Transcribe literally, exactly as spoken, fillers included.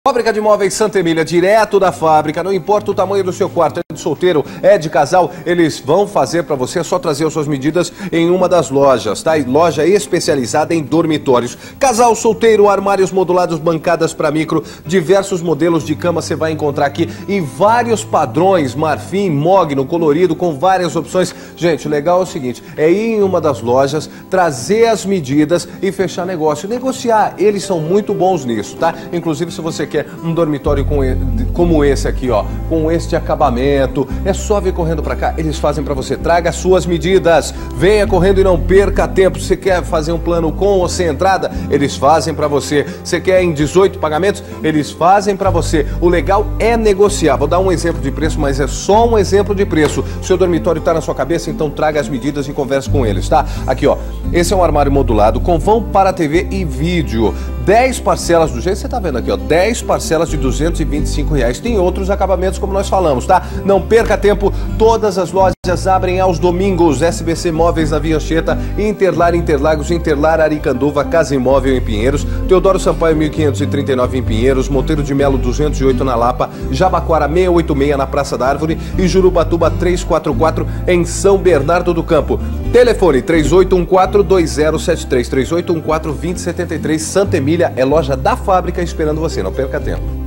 Fábrica de Móveis Santa Emília, direto da fábrica, não importa o tamanho do seu quarto, é de solteiro, é de casal, eles vão fazer para você, é só trazer as suas medidas em uma das lojas, tá? Loja especializada em dormitórios. Casal, solteiro, armários modulados, bancadas para micro, diversos modelos de cama você vai encontrar aqui em vários padrões, marfim, mogno, colorido, com várias opções. Gente, o legal é o seguinte, é ir em uma das lojas, trazer as medidas e fechar negócio, negociar, eles são muito bons nisso, tá? Inclusive se você quer um dormitório com, como esse aqui, ó, com este acabamento, é só vir correndo pra cá, eles fazem pra você. Traga as suas medidas, venha correndo e não perca tempo. Você quer fazer um plano com ou sem entrada? Eles fazem pra você. Você quer em dezoito pagamentos? Eles fazem pra você. O legal é negociar. Vou dar um exemplo de preço, mas é só um exemplo de preço. O seu dormitório tá na sua cabeça, então traga as medidas e converse com eles, tá? Aqui, ó, esse é um armário modulado com vão para T V e vídeo. dez parcelas do jeito que você tá vendo aqui, ó, dez parcelas de duzentos e vinte e cinco reais. Tem outros acabamentos como nós falamos, tá? Não perca tempo, todas as lojas abrem aos domingos. S B C Móveis na Via Anchieta, Interlar Interlagos, Interlar Aricanduva, Casa Imóvel em Pinheiros, Teodoro Sampaio mil quinhentos e trinta e nove em Pinheiros, Monteiro de Melo duzentos e oito na Lapa, Jabaquara seiscentos e oitenta e seis na Praça da Árvore e Jurubatuba trezentos e quarenta e quatro em São Bernardo do Campo. Telefone três oito um quatro, dois zero sete três, três oito um quatro, dois zero sete três. Santa Emília é loja da fábrica esperando você, não perca tempo.